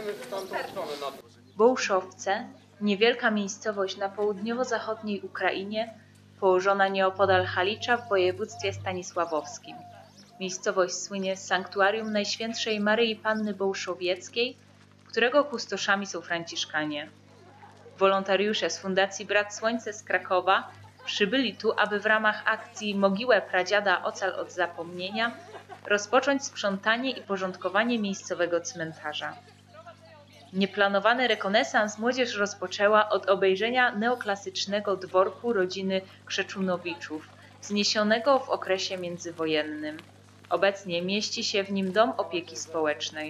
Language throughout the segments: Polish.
Bołuszowce, niewielka miejscowość na południowo-zachodniej Ukrainie, położona nieopodal Halicza w województwie stanisławowskim. Miejscowość słynie z sanktuarium Najświętszej Maryi Panny Bołuszowieckiej, którego kustoszami są franciszkanie. Wolontariusze z Fundacji Brat Słońce z Krakowa przybyli tu, aby w ramach akcji Mogiłę Pradziada Ocal od zapomnienia rozpocząć sprzątanie i porządkowanie miejscowego cmentarza. Nieplanowany rekonesans młodzież rozpoczęła od obejrzenia neoklasycznego dworku rodziny Krzeczunowiczów, wzniesionego w okresie międzywojennym. Obecnie mieści się w nim dom opieki społecznej.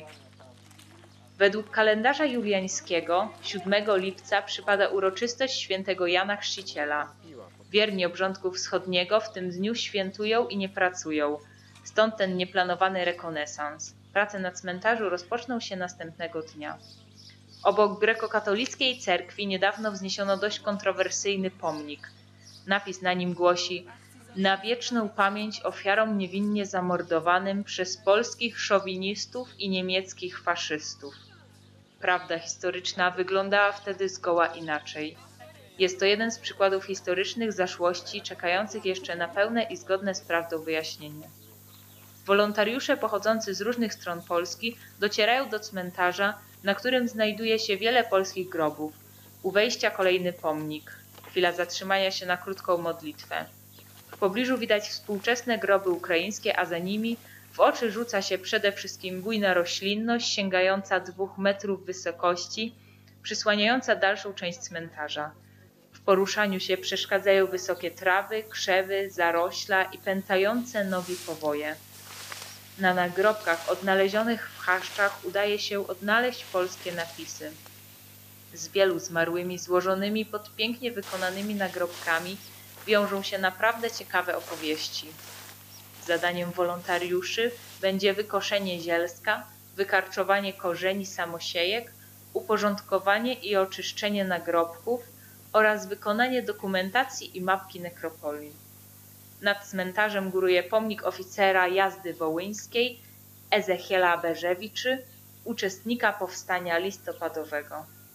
Według kalendarza juliańskiego 7 lipca przypada uroczystość świętego Jana Chrzciciela. Wierni obrządku wschodniego w tym dniu świętują i nie pracują, stąd ten nieplanowany rekonesans. Prace na cmentarzu rozpoczną się następnego dnia. Obok grekokatolickiej cerkwi niedawno wzniesiono dość kontrowersyjny pomnik. Napis na nim głosi: na wieczną pamięć ofiarom niewinnie zamordowanym przez polskich szowinistów i niemieckich faszystów. Prawda historyczna wyglądała wtedy zgoła inaczej. Jest to jeden z przykładów historycznych zaszłości czekających jeszcze na pełne i zgodne z prawdą wyjaśnienie. Wolontariusze pochodzący z różnych stron Polski docierają do cmentarza, na którym znajduje się wiele polskich grobów. U wejścia kolejny pomnik. Chwila zatrzymania się na krótką modlitwę. W pobliżu widać współczesne groby ukraińskie, a za nimi w oczy rzuca się przede wszystkim bujna roślinność sięgająca 2 metrów wysokości, przysłaniająca dalszą część cmentarza. W poruszaniu się przeszkadzają wysokie trawy, krzewy, zarośla i pętające nogi powoje. Na nagrobkach odnalezionych w chaszczach udaje się odnaleźć polskie napisy. Z wielu zmarłymi złożonymi pod pięknie wykonanymi nagrobkami wiążą się naprawdę ciekawe opowieści. Zadaniem wolontariuszy będzie wykoszenie zielska, wykarczowanie korzeni samosiejek, uporządkowanie i oczyszczenie nagrobków oraz wykonanie dokumentacji i mapki nekropolii. Nad cmentarzem góruje pomnik oficera jazdy wołyńskiej Ezechiela Berzewiczy, uczestnika powstania listopadowego.